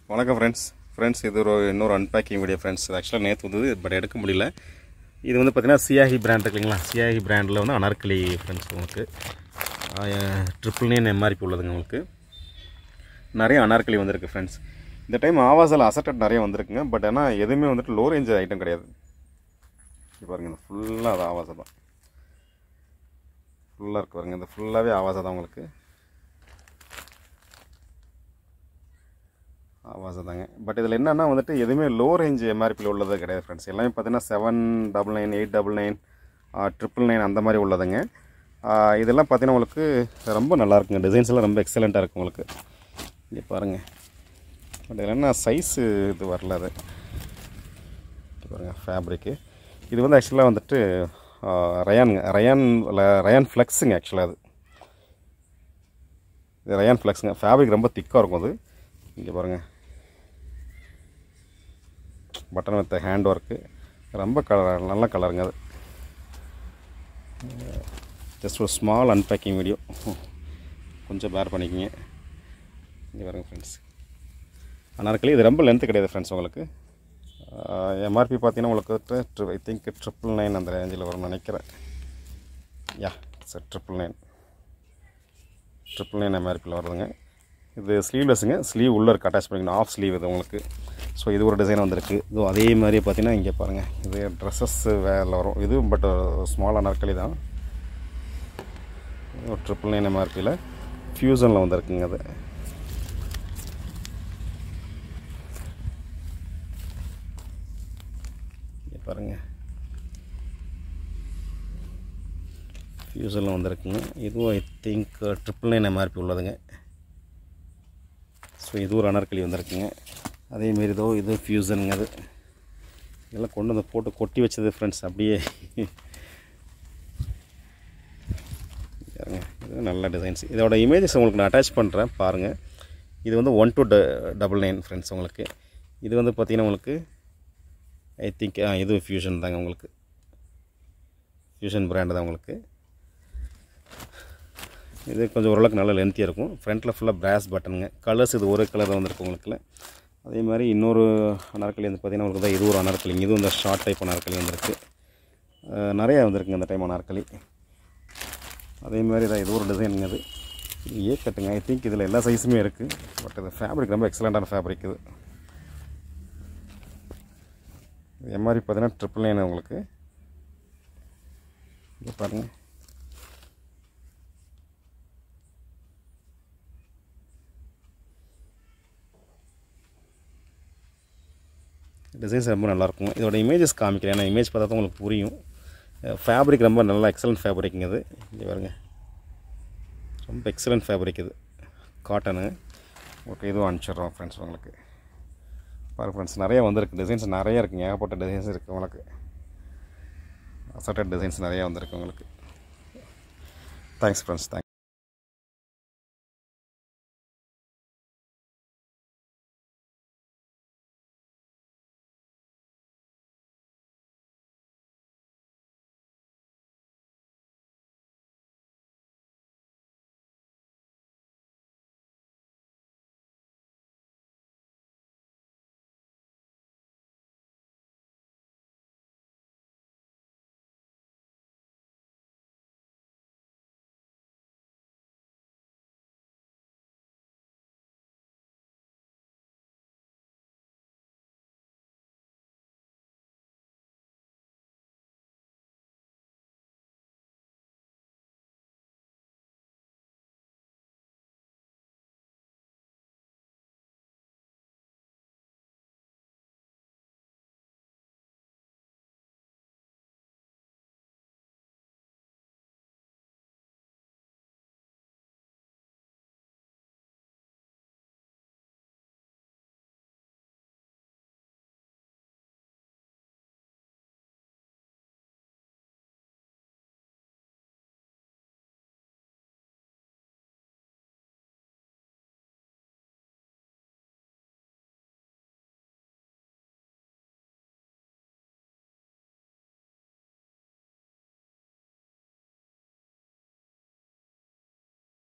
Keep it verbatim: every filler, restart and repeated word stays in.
வணக்கம் friends friends இது ஒரு இன்னொரு அன்பேக்கிங் வீடியோ ஃப்ரெண்ட்ஸ். இது ஆக்சுவலாக நேற்று வந்தது, பட் எடுக்க முடியல. இது வந்து பார்த்திங்கன்னா சியாஹி பிராண்ட் இருக்குங்களா, சியாஹி பிராண்டில் வந்து அனார்கலி ஃப்ரெண்ட்ஸ். உங்களுக்கு ட்ரிபிள் நைன் எம்ஆர்பி உள்ளதுங்க. உங்களுக்கு நிறைய அனார்கலி வந்திருக்கு ஃப்ரெண்ட்ஸ். இந்த டைம் ஆவாசால் அசட்டட் நிறைய வந்திருக்குங்க, பட் ஆனால் எதுவுமே வந்துட்டு லோ ரேஞ்ச் ஐட்டம் கிடையாது. இப்போ பாருங்கள், இந்த ஃபுல்லாக அது ஆவாசா தான், ஃபுல்லாக இருக்குது பாருங்கள். இந்த ஃபுல்லாகவே ஆவாசா தான் உங்களுக்கு ஆவாசா தாங்க. பட் இதில் என்னென்னா வந்துட்டு எதுவுமே லோ ரேஞ்ச் எம்ஆர்பியில் உள்ளது கிடையாது ஃப்ரெண்ட்ஸ். எல்லாமே பார்த்தீங்கன்னா seven double nine eight double nine triple nine அந்த மாதிரி உள்ளதுங்க. இதெல்லாம் பார்த்தீங்கன்னா உங்களுக்கு ரொம்ப நல்லாயிருக்குங்க. டிசைன்ஸ் எல்லாம் ரொம்ப எக்ஸலண்ட்டாக இருக்குது உங்களுக்கு. இங்கே பாருங்கள், பட் இதில் என்ன சைஸு இது வரல. அது பாருங்கள் ஃபேப்ரிக்கு. இது வந்து ஆக்சுவலாக வந்துட்டு ரயானுங்க, ரயான் ரயான் ஃப்ளெக்ஸுங்க. ஆக்சுவலாக அது இது ரயான் ஃப்ளெக்ஸுங்க. ஃபேப்ரிக் ரொம்ப திக்காக இருக்கும் அது. இங்கே பாருங்கள், பட்டன் வித் ஹேண்ட் ஒர்க்கு, ரொம்ப கலர், நல்ல கலருங்க அது. ஜஸ்ட் ஒரு ஸ்மால் அன்பேக்கிங் வீடியோ, கொஞ்சம் பேர் பண்ணிக்கிங்க. இங்கே பாருங்க ஃப்ரெண்ட்ஸ், அனார்கலி. இது ரொம்ப லென்த்து கிடையாது ஃப்ரெண்ட்ஸ். உங்களுக்கு எம்ஆர்பி பார்த்தீங்கன்னா உங்களுக்கு ஐ திங்க் ட்ரிபிள் நைன் அந்த ரேஞ்சில் வரும்னு நினைக்கிறேன். Yeah sir, triple nine triple nine எம்ஆர்பியில் வருதுங்க. இது ஸ்லீவ்லெஸ்ஸுங்க. ஸ்லீவ் உள்ளே இருக்குது, அட்டாச் பண்ணிக்கணும். ஆஃப் ஸ்லீவ் இது உங்களுக்கு. ஸோ இது ஒரு டிசைன் வந்திருக்கு. இது அதே மாதிரி பார்த்தீங்கன்னா இங்கே பாருங்கள், இது ட்ரெஸ்ஸஸ் வேறு வரும் இது. பட் ஸ்மால் அனார்கலி தான். ஒரு ட்ரிபிள் நைன் எம்ஆர்பியில் ஃபியூசனில் வந்திருக்குங்க. அது இங்கே பாருங்கள், ஃபியூசனில் வந்திருக்குங்க. இதுவும் I think triple nine MRP உள்ளதுங்க. ஸோ இது ஒரு அனார்கலி வந்திருக்குங்க. அதேமாரி இதோ இது ஃபியூசனுங்க. அது இதெல்லாம் கொண்டு வந்து போட்டு கொட்டி வச்சது ஃப்ரெண்ட்ஸ். அப்படியே பாருங்க, இது நல்ல டிசைன்ஸ். இதோட இமேஜஸ் உங்களுக்கு நான் அட்டாச் பண்ணுறேன் பாருங்கள். இது வந்து ஒன் டூ ட டபுள் நைன் ஃப்ரெண்ட்ஸ். உங்களுக்கு இது வந்து பார்த்திங்கன்னா உங்களுக்கு ஐ திங்க் இது ஃபியூஷன் தாங்க. உங்களுக்கு ஃபியூஷன் பிராண்டு தான். உங்களுக்கு இது கொஞ்சம் ஓரளவுக்கு நல்ல லென்த்தியாக இருக்கும். ஃப்ரண்ட்டில் ஃபுல்லாக பிராஸ் பட்டனுங்க. கலர்ஸ் இது ஒரு கலர் வந்துருக்கு உங்களுக்கு. அதே மாதிரி இன்னொரு அனார்கலி வந்து பார்த்திங்கன்னா உங்களுக்கு தான், இது ஒரு அனார்கலிங்க. இதுவும் இந்த ஷார்ட் டைப் அனார்கலி வந்துருக்கு. நிறையா வந்துருக்குங்க இந்த டைம் அனார்கலி. அதே மாதிரி தான் இது ஒரு டிசைனுங்க. அது ஏ கட்டுங்க. ஐ திங்க் இதில் எல்லா சைஸுமே இருக்குது. பட் இது ஃபேப்ரிக் ரொம்ப எக்ஸலண்ட்டான ஃபேப்ரிக். இது எம்ஆர்பி பார்த்தீங்கன்னா ட்ரிபிள் நைன் உங்களுக்கு. இங்கே பாருங்கள், டிசைன்ஸ் ரொம்ப நல்லாயிருக்கும். இதோட இமேஜஸ் காமிக்கிறேன், ஏன்னா இமேஜ் பார்த்தா தான் உங்களுக்கு புரியும். ஃபேப்ரிக் ரொம்ப நல்லா எக்ஸலண்ட் ஃபேப்ரிக்குங்க. இது இங்கே பாருங்க, ரொம்ப எக்ஸலண்ட் ஃபேப்ரிக். இது காட்டனு. ஓகே, இதுவும் அனுப்பிச்சிட்றோம் ஃப்ரெண்ட்ஸ் உங்களுக்கு. பாருங்கள் ஃப்ரெண்ட்ஸ், நிறையா வந்திருக்கு. டிசைன்ஸ் நிறையா இருக்குங்க. ஏகப்பட்ட டிசைன்ஸ் இருக்குது உங்களுக்கு. அசட்டட் டிசைன்ஸ் நிறையா வந்திருக்கு உங்களுக்கு. Thanks friends. தேங்க்ஸ்.